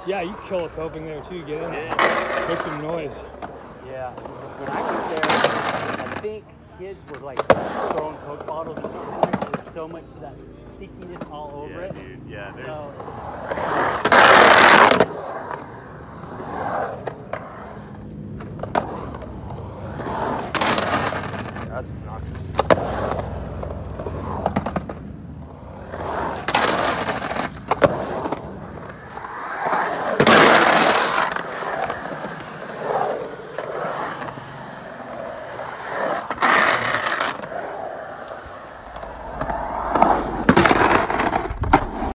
Yeah, you kill a coping there too. Get in. Yeah. Make some noise. Yeah. When I was there, I think kids were like throwing Coke bottles and something. There's so much of that stickiness all over it. Dude. Yeah, there's. So,